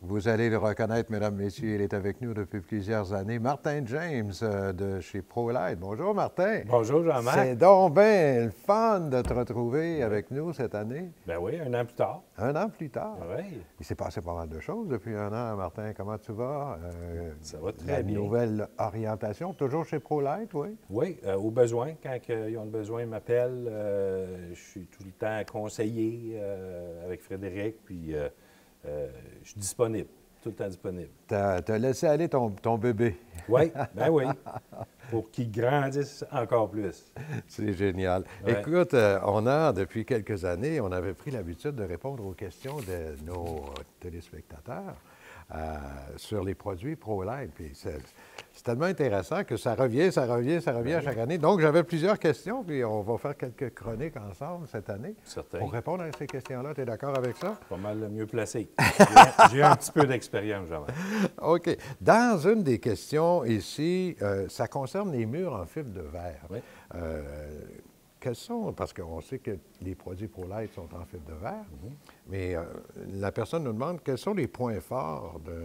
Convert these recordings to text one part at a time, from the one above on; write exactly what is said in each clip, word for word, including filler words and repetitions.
Vous allez le reconnaître, mesdames, messieurs, il est avec nous depuis plusieurs années. Martin James euh, de chez ProLite. Bonjour, Martin. Bonjour, Jean-Marc. C'est donc bien le fun de te retrouver oui. avec nous cette année. Ben oui, un an plus tard. Un an plus tard. Oui. Il s'est passé pas mal de choses depuis un an, Martin. Comment tu vas? Euh, Ça va très la bien. nouvelle orientation, toujours chez ProLite, oui? Oui, euh, au besoin. Quand euh, ils ont besoin, ils m'appellent. Euh, je suis tout le temps conseiller euh, avec Frédéric, puis euh, euh, je suis disponible, tout le temps disponible. Tu as, as laissé aller ton, ton bébé. Oui, ben oui, pour qu'il grandisse encore plus. C'est génial. Ouais. Écoute, euh, on a, depuis quelques années, on avait pris l'habitude de répondre aux questions de nos téléspectateurs euh, sur les produits ProLite. Puis c'est, c'est tellement intéressant que ça revient, ça revient, ça revient ouais. à chaque année. Donc, j'avais plusieurs questions, puis on va faire quelques chroniques ensemble cette année. Certain. Pour répondre à ces questions-là, tu es d'accord avec ça? Pas mal le mieux placé. J'ai, j'ai un petit peu d'expérience, Jean-Marc. OK. Dans une des questions ici, euh, ça concerne les murs en fibre de verre. Oui. Euh, quels sont, parce qu'on sait que les produits ProLite sont en fibre de verre, mm-hmm. mais euh, la personne nous demande quels sont les points forts de,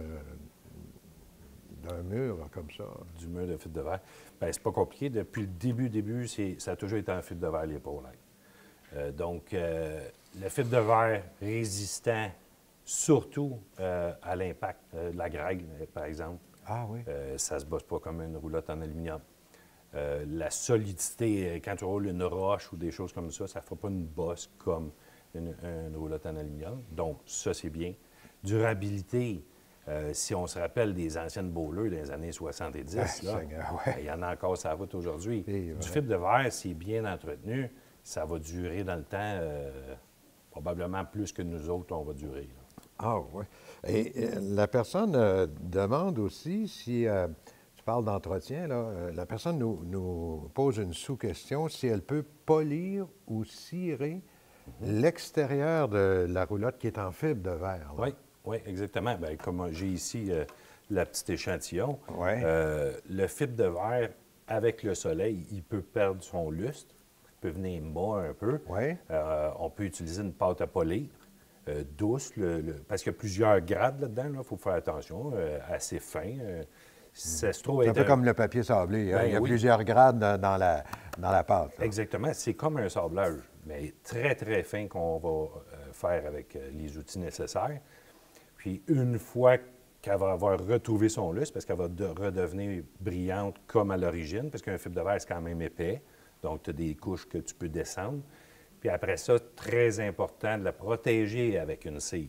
d'un mur comme ça. Du mur de fibre de verre. Bien, c'est pas compliqué. Depuis le début, début, c'est, ça a toujours été en fibre de verre, les ProLite. Euh, donc, euh, le fibre de verre résistant, surtout euh, à l'impact euh, de la grêle, par exemple. Ah oui? Euh, ça ne se bosse pas comme une roulotte en aluminium. Euh, la solidité, quand tu roules une roche ou des choses comme ça, ça ne fera pas une bosse comme une, une roulotte en aluminium. Donc, ça, c'est bien. Durabilité, euh, si on se rappelle des anciennes bowlers des années soixante-dix, ah, là, Seigneur, ouais. il y en a encore sur la route aujourd'hui. Et, du ouais. fibre de verre, c'est bien entretenu, ça va durer dans le temps, euh, probablement plus que nous autres, on va durer. Là. Ah oui. Et, et la personne euh, demande aussi si... Euh, parle d'entretien, là, euh, la personne nous, nous pose une sous-question, si elle peut polir ou cirer mm-hmm. l'extérieur de la roulotte qui est en fibre de verre. Là. Oui, oui, exactement. Bien, comme j'ai ici euh, la petite échantillon, ouais. euh, le fibre de verre, avec le soleil, il peut perdre son lustre, il peut venir mat un peu. Ouais. Euh, on peut utiliser une pâte à polir. Euh, douce, le, le, parce qu'il y a plusieurs grades là-dedans, il faut faire attention, euh, assez fin. Euh, Ça se trouve c'est être un peu un... comme le papier sablé. Hein? Ben, il y a oui. plusieurs grades dans, dans, la, dans la pâte. Là. Exactement. C'est comme un sablage, mais très, très fin qu'on va euh, faire avec euh, les outils nécessaires. Puis, une fois qu'elle va avoir retrouvé son lustre, parce qu'elle va de, redevenir brillante comme à l'origine, parce qu'un fibre de verre, c'est quand même épais. Donc, tu as des couches que tu peux descendre. Puis après ça, très important de la protéger avec une cire.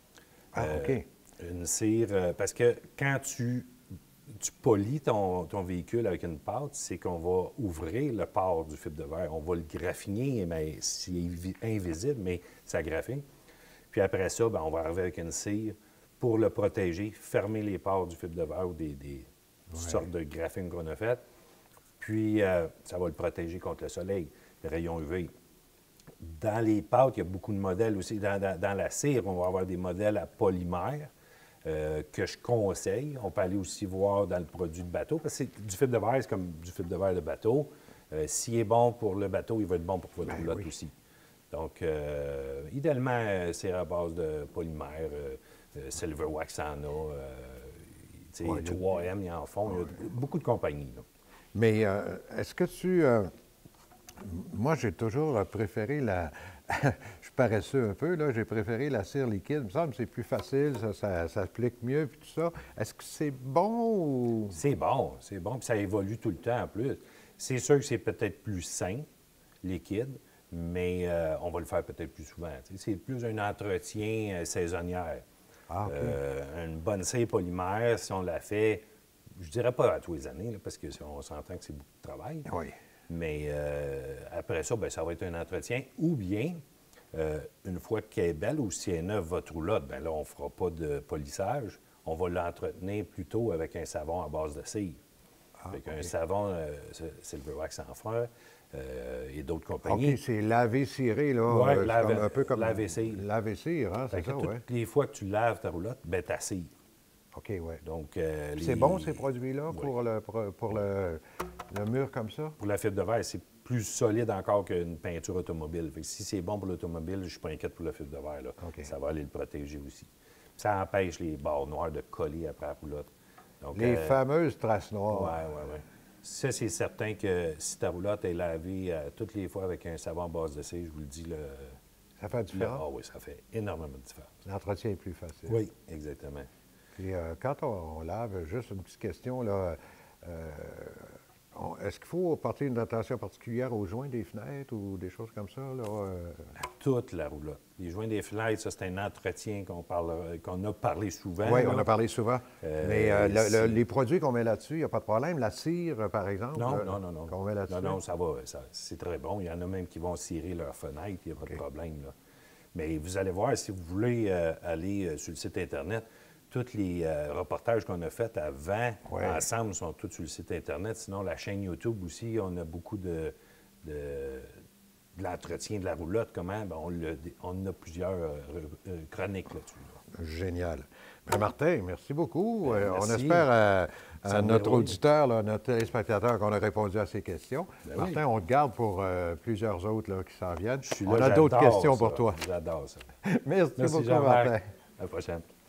Ah, euh, OK. Une cire, euh, parce que quand tu... tu polis ton, ton véhicule avec une pâte, c'est qu'on va ouvrir le port du fibre de verre. On va le graffiner, mais c'est invisible, mais ça graffine. Puis après ça, bien, on va arriver avec une cire pour le protéger, fermer les ports du fibre de verre ou des, des ouais. sortes de graphines qu'on a faites. Puis, euh, ça va le protéger contre le soleil, les rayons U V. Dans les pâtes, il y a beaucoup de modèles aussi. Dans, dans, dans la cire, on va avoir des modèles à polymère. Euh, que je conseille. On peut aller aussi voir dans le produit de bateau, parce que du fibre de verre, c'est comme du fibre de verre de bateau. Euh, S'il est bon pour le bateau, il va être bon pour votre ben roulotte oui. aussi. Donc, euh, idéalement, c'est à base de polymère. Euh, euh, Silver Wax en a. Euh, ouais, trois M, ils en font. Ouais. Il y a beaucoup de compagnies. Là. Mais euh, est-ce que tu... Euh, moi, j'ai toujours préféré la... je suis paresseux un peu, là. J'ai préféré la cire liquide. Il me semble que c'est plus facile, ça, ça, ça applique mieux, puis tout ça. Est-ce que c'est bon ou... C'est bon, c'est bon, puis ça évolue tout le temps en plus. C'est sûr que c'est peut-être plus sain, liquide, mais euh, on va le faire peut-être plus souvent. T'sais. C'est plus un entretien euh, saisonnière. Ah, OK. Euh, une bonne cire polymère, si on la fait, je dirais pas à tous les années, là, parce qu'on s'entend que c'est beaucoup de travail. Oui. Mais euh, après ça, bien, ça va être un entretien. Ou bien, euh, une fois qu'elle est belle ou si elle est neuve, votre roulotte, bien là, on ne fera pas de polissage. On va l'entretenir plutôt avec un savon à base de cire. Ah, avec okay. un savon, euh, Silver Wax en fer euh, et d'autres compagnies. OK, c'est laver-ciré, là. Oui, euh, lave, un peu comme laver-cire. Laver-cire, hein, c'est ça, oui. Toutes les fois que tu laves ta roulotte, bien, ta cire. OK, oui. Donc, euh, c'est les... bon, ces produits-là, oui. pour, le, pour, pour le, le mur comme ça? Pour la fibre de verre, c'est plus solide encore qu'une peinture automobile. Fait que si c'est bon pour l'automobile, je ne suis pas inquiète pour la fibre de verre. Là. Okay. Ça va aller le protéger aussi. Ça empêche les barres noires de coller après la roulotte. Donc, Les euh, fameuses traces Oui, noires. oui, oui. Ça, c'est certain que si ta roulotte est lavée euh, toutes les fois avec un savon à base de cire, je vous le dis, le, Ça fait le- différent. ah oui, ça fait énormément de différence. L'entretien est plus facile. Oui, exactement. Puis euh, quand on, on lave, juste une petite question, là, euh, on- est-ce qu'il faut porter une attention particulière aux joints des fenêtres ou des choses comme ça? Là, euh? À toute la roulotte. Les joints des fenêtres, ça, c'est un entretien qu'on parle, qu'on a parlé souvent. Oui, là. on a parlé souvent. Euh, Mais euh, le- le- c'est- les produits qu'on met là-dessus, il n'y a pas de problème. La cire, euh, par exemple, Non, euh, non, non, non. qu'on met là-dessus. Non, non, ça va. ça- c'est très bon. Il y en a même qui vont cirer leurs fenêtres, il n'y a pas OK. de problème. Là. Mais vous allez voir, si vous voulez euh, aller euh, sur le site Internet, tous les euh, reportages qu'on a faits avant, Ouais. ensemble, sont tous sur le site Internet. Sinon, la chaîne YouTube aussi, on a beaucoup de, de, de l'entretien de la roulotte. Comment? Ben, on, le- on a plusieurs euh, euh, chroniques là-dessus. là. Génial. Ben, Martin, merci beaucoup. Ben, Euh, on merci. espère à, à Ça me notre déroule. auditeur, là, notre téléspectateur, qu'on a répondu à ces questions. Ben Martin, on te garde pour euh, plusieurs autres là, qui s'en viennent. Je suis On là, a d'autres j'adore questions ça. pour toi. J'adore ça. Merci, Merci, beaucoup, Jean-Marc. Martin. À la prochaine.